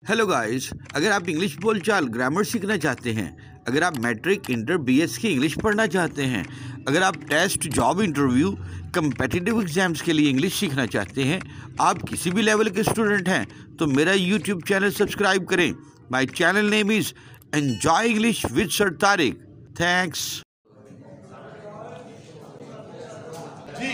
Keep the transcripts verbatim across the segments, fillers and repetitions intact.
Hello guys, अगर आप English बोलचाल ग्रामर सीखना चाहते हैं, अगर आप मैट्रिक इंटर बीएस की इंग्लिश पढ़ना चाहते हैं, अगर आप test job interview competitive exams के लिए इंग्लिश सीखना चाहते हैं, आप किसी भी लेवल के स्टूडेंट हैं तो मेरा यूट्यूब चैनल सब्सक्राइब करें। My channel name is enjoy English with sir Tariq. Thanks जी।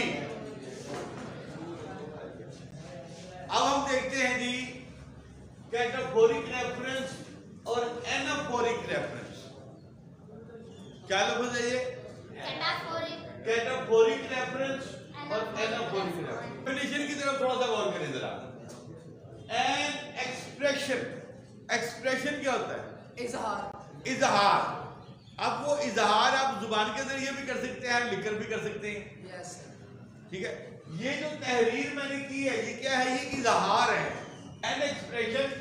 अब हम देखते हैं जी कैटाफोरिक रेफरेंस और एनाफोरिक रेफरेंस। क्या लफ्ज है ये? कैटाफोरिक रेफरेंस और एनाफोरिक रेफरेंस। डेफिनेशन की तरफ थोड़ा सा गौर करें जरा। एन एक्सप्रेशन, एक्सप्रेशन क्या होता है? इजहार। इजहार। अब वो इजहार आप जुबान के जरिए भी कर सकते हैं, लिखकर भी कर सकते हैं। यस ठीक है। ये जो तहरीर मैंने की है ये क्या है? ये इजहार है। An expression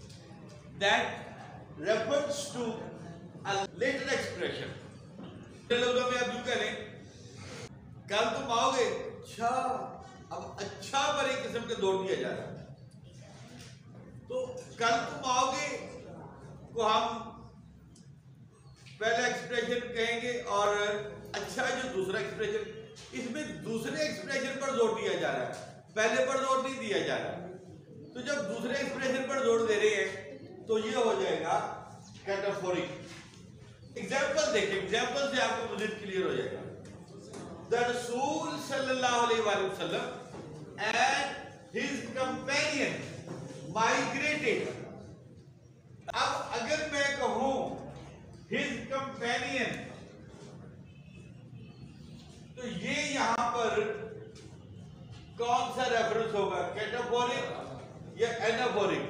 that refers to a later expression. लफ्जों में आप यूं करें, कल तुम आओगे, अच्छा। अब अच्छा पर एक किस्म के जोड़ दिया जा रहा है। तो कल तुम आओगे को हम पहला एक्सप्रेशन कहेंगे और अच्छा जो दूसरा एक्सप्रेशन, इसमें दूसरे एक्सप्रेशन पर जोर दिया जा रहा है, पहले पर जोर नहीं दिया जा रहा। तो जब दूसरे एक्सप्रेशन पर जोर दे रहे हैं तो ये हो जाएगा कैटाफोरिक। एग्जांपल देखें, एग्जांपल से आपको मज़ीद क्लियर हो जाएगा। द रसूल सल्लल्लाहु अलैहि वसल्लम एंड हिज कंपेनियन माइग्रेटेड। अब अगर मैं कहूं हिज कंपेनियन, तो ये यहां पर कौन सा रेफरेंस होगा? कैटाफोरिक या एनाफोरिक?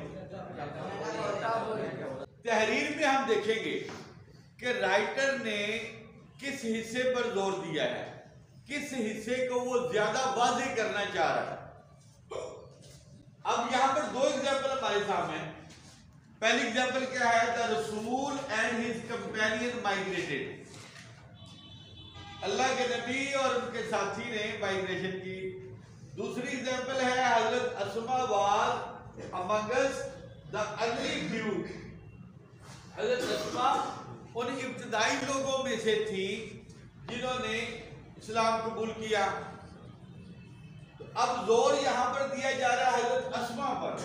तहरीर में हम देखेंगे कि राइटर ने किस हिस्से पर जोर दिया है, किस हिस्से को वो ज्यादा वाज़ेह करना चाह रहा है। अब यहां पर दो एग्जाम्पल हमारे सामने हैं। पहली एग्जाम्पल क्या है? The Rasool and his companion migrated. अल्लाह के नबी और उनके साथी ने माइग्रेशन की। दूसरी एग्जाम्पल है Hazrat Asma was amongst the early few. Hazrat Asma उन इब्तदाई लोगों में से थी जिन्होंने इस्लाम कबूल किया। तो अब जोर यहां पर दिया जा रहा है हजरत अस्मा पर।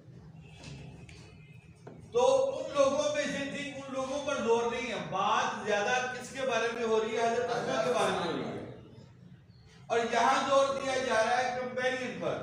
तो उन लोगों में से थी, उन लोगों पर जोर नहीं है। बात ज्यादा किसके बारे में हो रही है? हजरत अस्मा के बारे में हो रही है। और यहां जोर दिया जा रहा है कंपेनियन पर।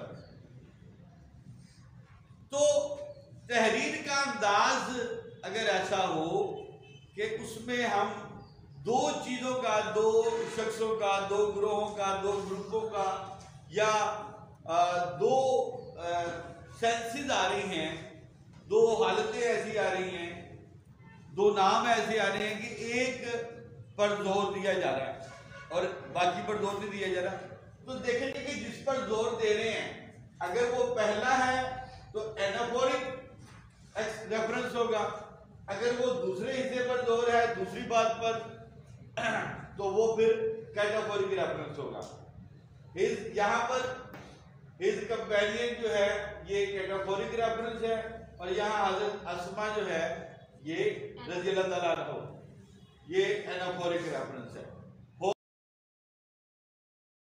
तो तहरीर का अंदाज अगर ऐसा हो कि उसमें हम दो चीजों का, दो शख्सों का, दो ग्रोहों का, दो ग्रुपों का या आ, दो सेंसेस आ रही हैं, दो हालतें ऐसी आ रही हैं, दो नाम ऐसे आ रहे हैं कि एक पर जोर दिया जा रहा है और बाकी पर जोर नहीं दिया जा रहा, तो देखेंगे कि जिस पर जोर दे रहे हैं अगर वो पहला है तो एनाफोरिक रेफरेंस होगा। अगर वो दूसरे हिस्से पर जोर है, दूसरी बात पर, तो वो फिर कैटाफोरिक रेफरेंस होगा। हिज यहां पर हिज कंपेनियन जो है ये कैटाफोरिक रेफरेंस है और यहाँ हजरत अस्मा जो है ये रज़ी अल्लाह ताला अन्हा ये एनाफोरिक रेफरेंस है।